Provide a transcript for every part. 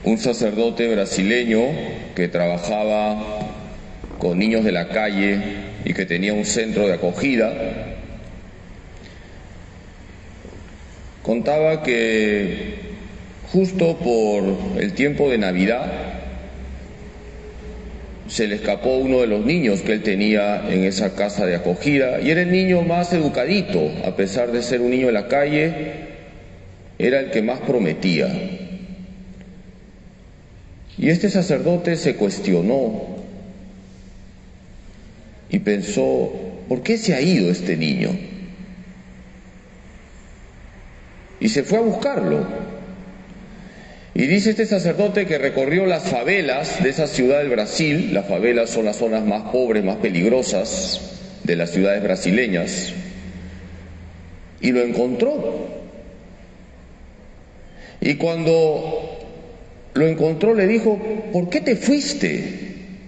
un sacerdote brasileño que trabajaba con niños de la calle y que tenía un centro de acogida, contaba que justo por el tiempo de Navidad se le escapó uno de los niños que él tenía en esa casa de acogida, y era el niño más educadito, a pesar de ser un niño de la calle, era el que más prometía. Y este sacerdote se cuestionó y pensó, ¿por qué se ha ido este niño? Y se fue a buscarlo. Y dice este sacerdote que recorrió las favelas de esa ciudad del Brasil. Las favelas son las zonas más pobres, más peligrosas de las ciudades brasileñas, y lo encontró. Y cuando lo encontró le dijo, ¿por qué te fuiste?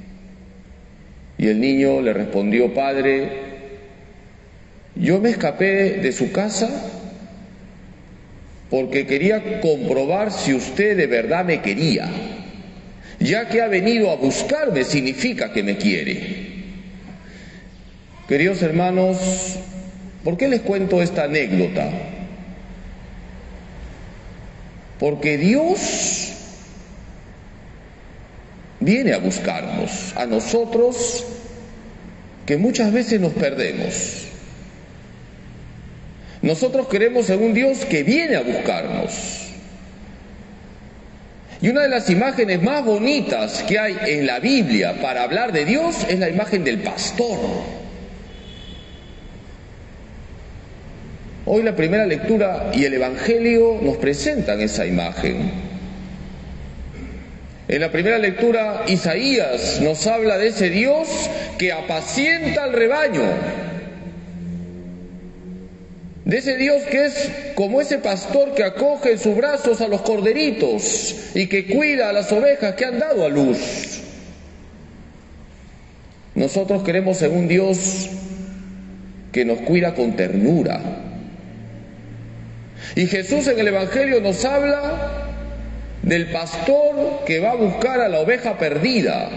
Y el niño le respondió, padre, yo me escapé de su casa porque quería comprobar si usted de verdad me quería. Ya que ha venido a buscarme, significa que me quiere. Queridos hermanos, ¿por qué les cuento esta anécdota? Porque Dios viene a buscarnos, a nosotros que muchas veces nos perdemos. Nosotros queremos a un Dios que viene a buscarnos. Y una de las imágenes más bonitas que hay en la Biblia para hablar de Dios es la imagen del pastor. Hoy la primera lectura y el Evangelio nos presentan esa imagen. En la primera lectura, Isaías nos habla de ese Dios que apacienta al rebaño, de ese Dios que es como ese pastor que acoge en sus brazos a los corderitos y que cuida a las ovejas que han dado a luz. Nosotros queremos a un Dios que nos cuida con ternura. Y Jesús en el Evangelio nos habla del pastor que va a buscar a la oveja perdida.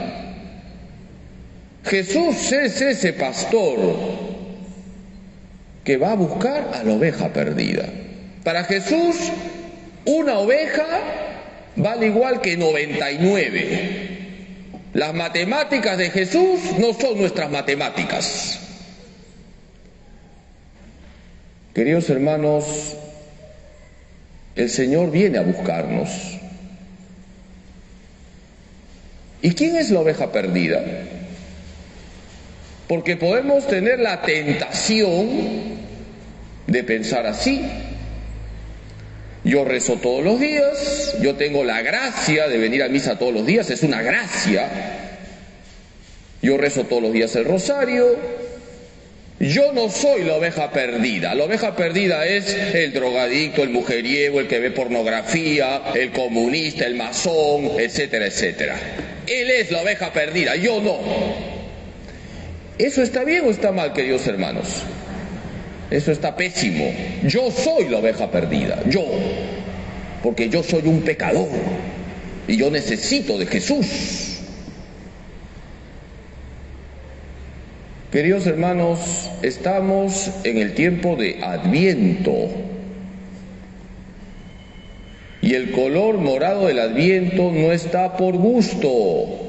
Jesús es ese pastor que va a buscar a la oveja perdida. Para Jesús, una oveja vale igual que 99. Las matemáticas de Jesús no son nuestras matemáticas. Queridos hermanos, el Señor viene a buscarnos. ¿Y quién es la oveja perdida? Porque podemos tener la tentación de pensar así. Yo rezo todos los días, yo tengo la gracia de venir a misa todos los días, es una gracia. Yo rezo todos los días el rosario. Yo no soy la oveja perdida. La oveja perdida es el drogadicto, el mujeriego, el que ve pornografía, el comunista, el masón, etcétera, etcétera. Él es la oveja perdida, yo no. ¿Eso está bien o está mal, queridos hermanos? Eso está pésimo. Yo soy la oveja perdida, yo. Porque yo soy un pecador y yo necesito de Jesús. Queridos hermanos, estamos en el tiempo de Adviento. Y el color morado del Adviento no está por gusto.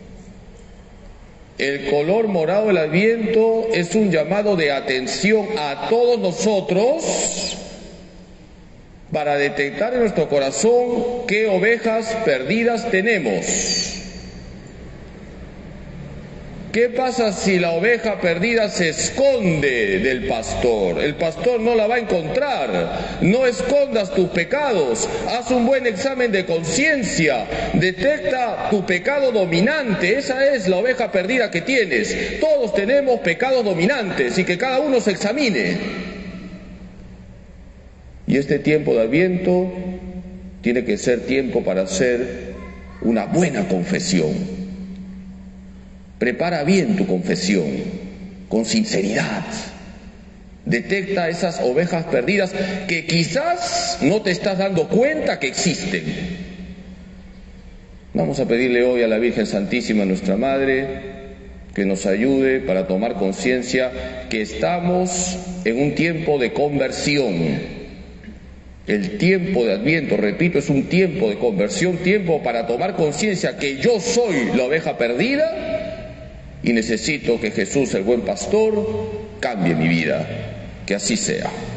El color morado del Adviento es un llamado de atención a todos nosotros para detectar en nuestro corazón qué ovejas perdidas tenemos. ¿Qué pasa si la oveja perdida se esconde del pastor? El pastor no la va a encontrar. No escondas tus pecados. Haz un buen examen de conciencia. Detecta tu pecado dominante. Esa es la oveja perdida que tienes. Todos tenemos pecados dominantes y que cada uno se examine. Y este tiempo de Adviento tiene que ser tiempo para hacer una buena confesión. Prepara bien tu confesión, con sinceridad. Detecta esas ovejas perdidas que quizás no te estás dando cuenta que existen. Vamos a pedirle hoy a la Virgen Santísima, nuestra Madre, que nos ayude para tomar conciencia que estamos en un tiempo de conversión. El tiempo de Adviento, repito, es un tiempo de conversión, tiempo para tomar conciencia que yo soy la oveja perdida y necesito que Jesús, el buen pastor, cambie mi vida. Que así sea.